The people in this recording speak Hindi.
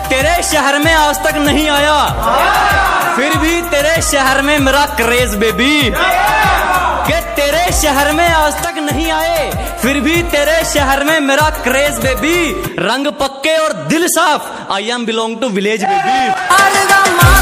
तेरे शहर में आज तक नहीं आया, फिर भी तेरे शहर में मेरा क्रेज बेबी। कि तेरे शहर में आज तक नहीं आए, फिर भी तेरे शहर में मेरा क्रेज बेबी। रंग पक्के और दिल साफ, I am belong to village baby.